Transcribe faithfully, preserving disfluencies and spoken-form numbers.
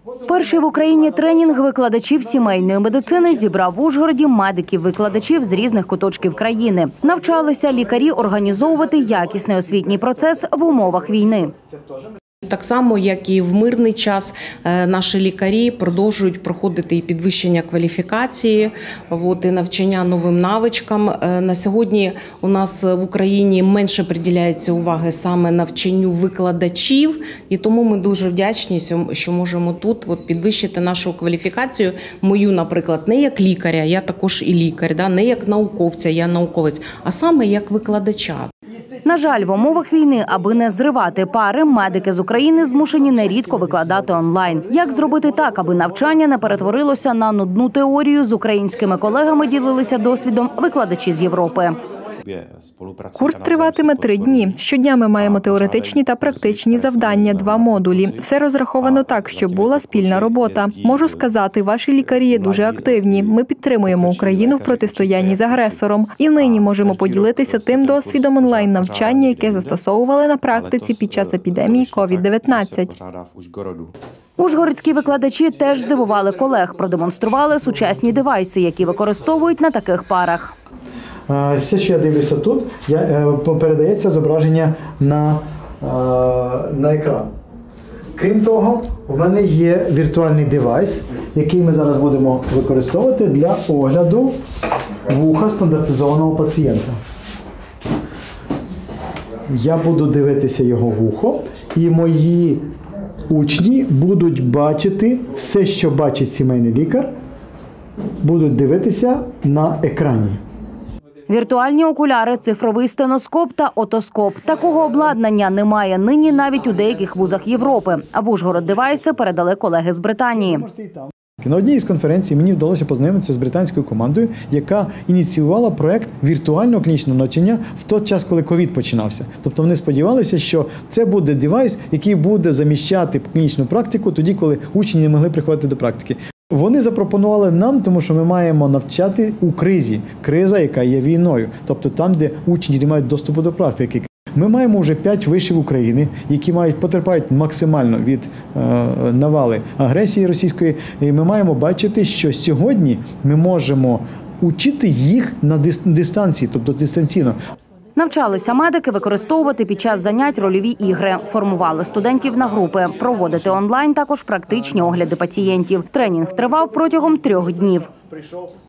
Перший в Україні тренінг викладачів сімейної медицини зібрав в Ужгороді медиків-викладачів з різних куточків країни. Навчалися лікарі організовувати якісний освітній процес в умовах війни. Так само, як і в мирний час, наші лікарі продовжують проходити і підвищення кваліфікації, і навчання новим навичкам. На сьогодні у нас в Україні менше приділяється уваги саме навчанню викладачів, і тому ми дуже вдячні, що можемо тут підвищити нашу кваліфікацію. Мою, наприклад, не як лікаря, я також і лікар, не як науковця, я науковець, а саме як викладача. На жаль, в умовах війни, аби не зривати пари, медики з України змушені нерідко викладати онлайн. Як зробити так, аби навчання не перетворилося на нудну теорію, з українськими колегами ділилися досвідом викладачі з Європи. Курс триватиме три дні. Щодня ми маємо теоретичні та практичні завдання, два модулі. Все розраховано так, щоб була спільна робота. Можу сказати, ваші лікарі є дуже активні. Ми підтримуємо Україну в протистоянні з агресором. І нині можемо поділитися тим досвідом онлайн-навчання, яке застосовували на практиці під час епідемії ковід дев'ятнадцять. Ужгородські викладачі теж здивували колег, продемонстрували сучасні девайси, які використовують на таких парах. Все, що я дивлюся тут, передається зображення на, на екран. Крім того, у мене є віртуальний девайс, який ми зараз будемо використовувати для огляду вуха стандартизованого пацієнта. Я буду дивитися його вухо, і мої учні будуть бачити все, що бачить сімейний лікар, будуть дивитися на екрані. Віртуальні окуляри, цифровий стеноскоп та отоскоп. Такого обладнання немає нині навіть у деяких вузах Європи. А в Ужгород девайси передали колеги з Британії. На одній із конференцій мені вдалося познайомитися з британською командою, яка ініціювала проект віртуального клінічного навчання в той час, коли ковід починався. Тобто вони сподівалися, що це буде девайс, який буде заміщати клінічну практику тоді, коли учні не могли приходити до практики. Вони запропонували нам, тому що ми маємо навчати у кризі. Криза, яка є війною. Тобто там, де учні не мають доступу до практики. Ми маємо вже п'ять вишів України, які мають, потерпають максимально від е, навали агресії російської. І ми маємо бачити, що сьогодні ми можемо учити їх на дистанції, тобто дистанційно. Навчалися медики використовувати під час занять рольові ігри, формували студентів на групи, проводити онлайн також практичні огляди пацієнтів. Тренінг тривав протягом трьох днів.